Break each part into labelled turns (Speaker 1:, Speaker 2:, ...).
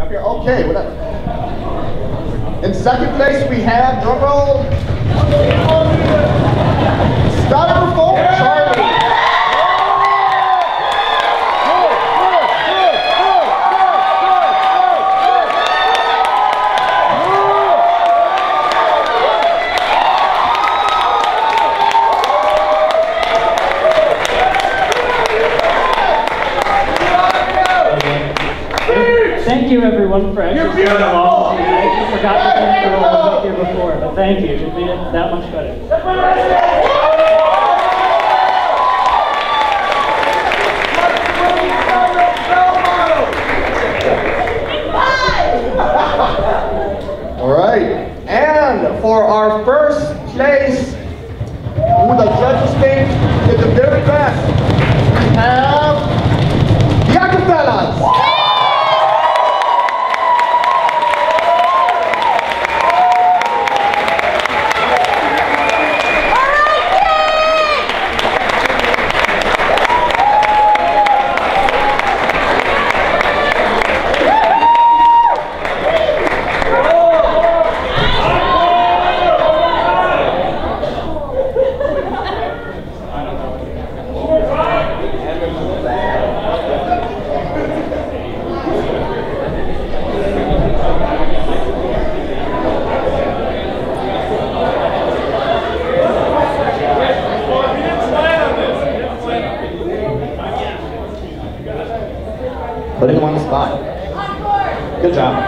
Speaker 1: up here? Okay, whatever. In second place, we have, drum roll, Styrofoam Charlie.
Speaker 2: Thank you, everyone, for actually staying along. I forgot to thank everyone who was here before, but thank you. It made it that much better.
Speaker 1: All right, and for our first place, who the judges think is the very best, we have the Acapellas. Putting him on the spot. Good job.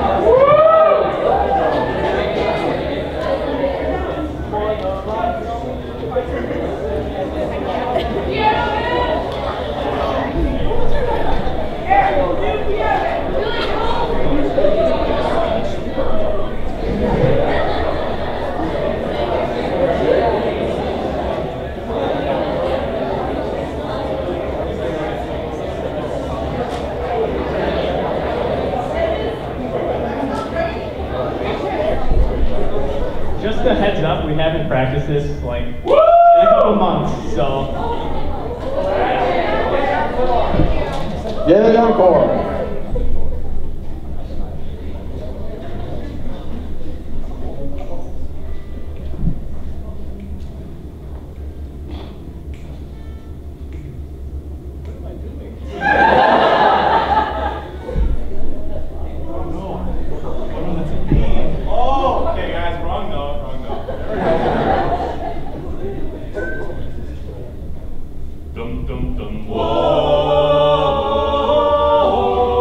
Speaker 2: Just a heads up, we haven't practiced this like in a couple months, so.
Speaker 1: Get it encore.
Speaker 3: Dum dum dum. Whoa.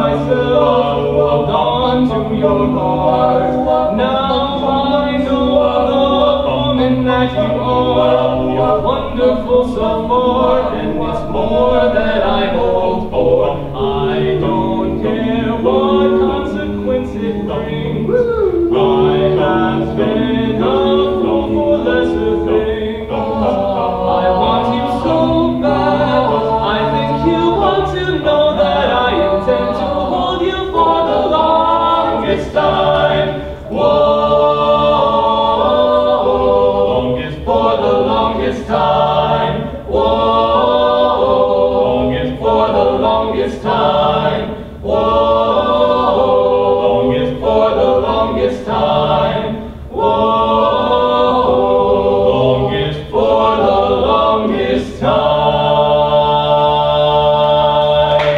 Speaker 3: myself, hold on to your heart. Now I know the woman that you are. You're wonderful so far, and it's more that I hope for. I don't care what consequence it brings. I have been a fool for lesser things. I want you so bad. I think you want to know that I intend to hold you for the longest time. Longest for the longest time. Longest for the longest time. Longest for the longest time. Longest for the longest time.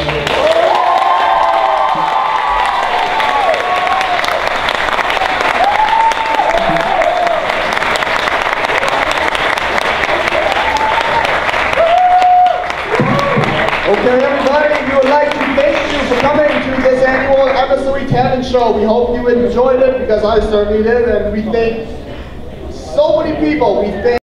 Speaker 1: Okay, everybody, we would like to thank you for coming to this annual Emissary Talent Show. We hope you enjoyed it, because I certainly did, and we thank so many people. We thank